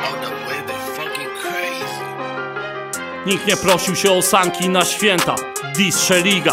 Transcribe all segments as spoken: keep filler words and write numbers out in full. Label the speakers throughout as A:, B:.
A: Nikt nie prosił się o sanki na święta. Dis Szeliga.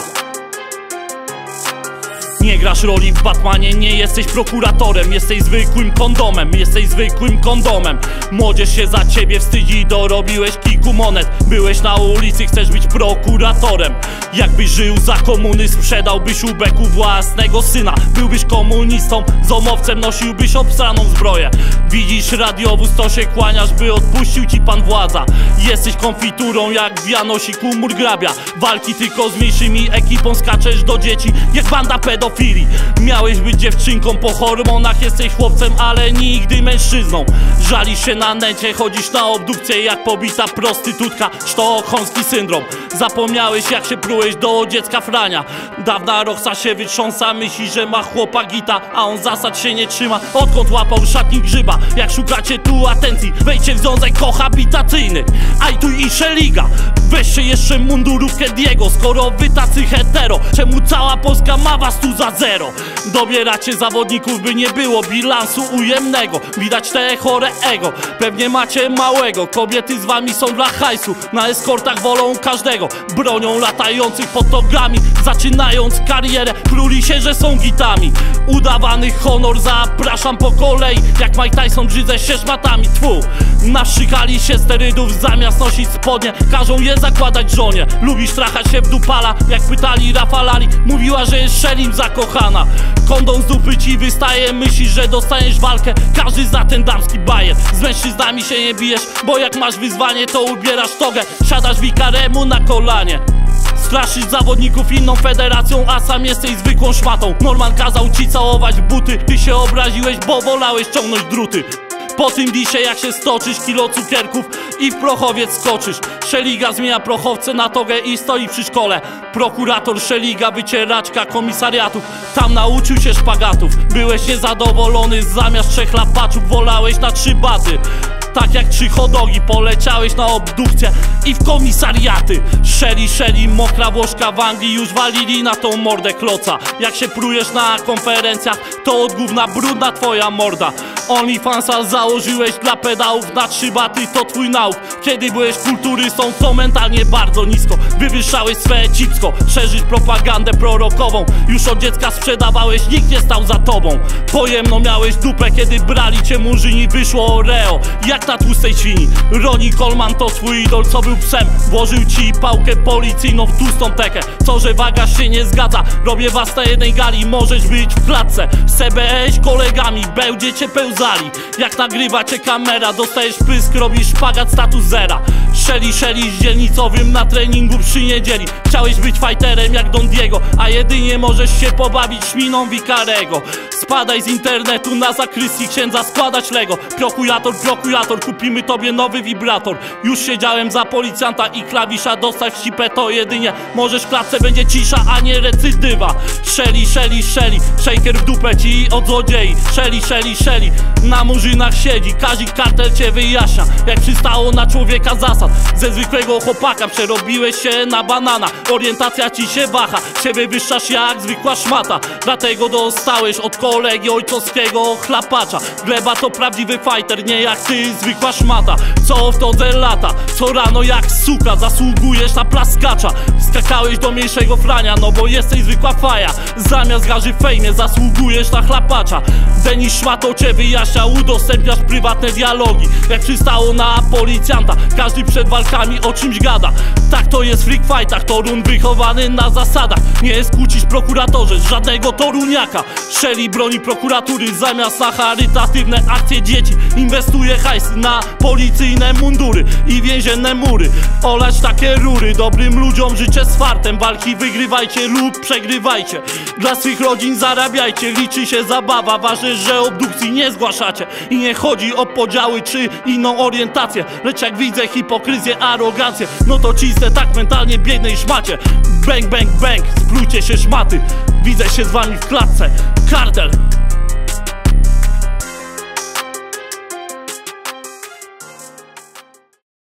A: Nie grasz roli w Batmanie, nie jesteś prokuratorem. Jesteś zwykłym kondomem, jesteś zwykłym kondomem. Młodzież się za ciebie wstydzi, dorobiłeś kilku monet. Byłeś na ulicy, chcesz być prokuratorem. Jakbyś żył za komuny, sprzedałbyś ubeku własnego syna. Byłbyś komunistą, zomowcem, nosiłbyś obstraną zbroję. Widzisz radiowóz, to się kłaniasz, by odpuścił ci pan władza. Jesteś konfiturą jak w Janosiku Murgrabia. Walki tylko z mniejszymi ekipą, skaczesz do dzieci jak banda pedofilów. Miałeś być dziewczynką po hormonach, jesteś chłopcem, ale nigdy mężczyzną. Żalisz się na necie, chodzisz na obdukcję jak pobita prostytutka. Sztokholmski syndrom. Zapomniałeś jak się prułeś do dziecka Frania. Dawna Roxa się wytrząsa, myśli, że ma chłopa gita, a on zasad się nie trzyma. Odkąd łapał szatni grzyba? Jak szukacie tu atencji, wejdźcie w związek kohabitacyjny. Aj tu i Szeliga. Weźcie jeszcze mundurówkę Diego, skoro wy tacy hetero. Czemu cała Polska ma was tu za zero? Dobieracie zawodników, by nie było bilansu ujemnego. Widać te chore ego, pewnie macie małego. Kobiety z wami są dla hajsu, na eskortach wolą każdego. Bronią latających pod togami, zaczynając karierę pluli się, że są gitami. Udawany honor, zapraszam po kolei. Jak Mike Tyson brzydzę się szmatami, tfu. Naszykali się sterydów, zamiast nosić spodnie każą je zakładać żonie. Lubisz trachać się w dupala, jak pytali Rafalali. Mówiła, że jest Szelim zakochana. Kondom z dupy ci wystaje, myślisz, że dostaniesz walkę. Każdy zna ten damski bajer. Z mężczyznami się nie bijesz, bo jak masz wyzwanie, to ubierasz togę. Siadasz wikaremu na kolanie. Straszysz zawodników inną federacją, a sam jesteś zwykłą szmatą. Norman kazał ci całować buty, ty się obraziłeś, bo wolałeś ciągnąć druty. Po tym disie jak się stoczysz, kilo cukierków i w prochowiec skoczysz. Szeliga zmienia prochowce na togę i stoi przy szkole. Prokurator Szeliga, wycieraczka komisariatów, tam nauczył się szpagatów. Byłeś niezadowolony, zamiast trzech lapaczów wolałeś na trzy baty. Tak jak trzy hodogi, poleciałeś na obdukcję i w komisariaty. Szeli, szeli, mokra Włoszka w Anglii, już walili na tą mordę kloca. Jak się prujesz na konferencjach, to od gówna brudna twoja morda. OnlyFansa założyłeś dla pedałów, na trzy baty to twój nauk. Kiedy byłeś kulturystą, to mentalnie bardzo nisko. Wywyższałeś swe cipsko, szerzysz propagandę prorokową. Już od dziecka sprzedawałeś, nikt nie stał za tobą. Pojemno miałeś dupę, kiedy brali cię murzyni, wyszło Oreo jak na tłustej świni. Ronnie Coleman to twój idol, co był psem. Włożył ci pałkę policyjną w tłustą tekę. Co, że waga się nie zgadza? Robię was na jednej gali, możesz być w klatce. C B S kolegami, będziecie pełzali. Jak nagrywa cię kamera, dostajesz pysk, robisz szpagat status zera. Szeli, szeli z dzielnicowym na treningu przy niedzieli. Chciałeś być fighterem jak Don Diego, a jedynie możesz się pobawić szminą Vicarego. Spadaj z internetu na zakrystii księdza, składać Lego. Prokurator, prokurator, kupimy tobie nowy wibrator. Już siedziałem za policjanta i klawisza dostać w sipę, to jedynie możesz w klatce, będzie cisza, a nie recydywa. Szeli, szeli, szeli, shaker w dupę ci od złodziei. Szeli, szeli, szeli, na murzynach siedzi, Kazik Kartel cię wyjaśnia, jak przystało na człowieka zasad. Ze zwykłego chłopaka przerobiłeś się na banana. Orientacja ci się waha, się wywyższasz jak zwykła szmata. Dlatego dostałeś od kolegi ojcowskiego chlapacza. Gleba to prawdziwy fighter, nie jak ty zwykła szmata. Co w todze lata, co rano jak suka, zasługujesz na plaskacza. Skakałeś do mniejszego frania, no bo jesteś zwykła faja. Zamiast garzy w fejmie zasługujesz na chlapacza. Denis szmatą cię wyjaśnia, udostępniasz prywatne dialogi. Jak przystało na policjanta, każdy przed walkami o czymś gada. Tak to jest w freak fightach, Torun wychowany na zasadach. Nie skłócisz prokuratorze żadnego toruniaka. Szeli broni prokuratury, zamiast na charytatywne akcje dzieci inwestuje hajs na policyjne mundury i więzienne mury. Olać takie rury, dobrym ludziom życzę z fartem. Walki wygrywajcie lub przegrywajcie, dla swych rodzin zarabiajcie. Liczy się zabawa, ważne, że obdukcji nie zgłaszacie. I nie chodzi o podziały czy inną orientację, lecz jak widzę hipokryzję, arogancję, no to cisnę tak mentalnie biednej szmacie. Bang, bang, bang, splójcie się szmaty, widzę się z wami w klatce. Kartel.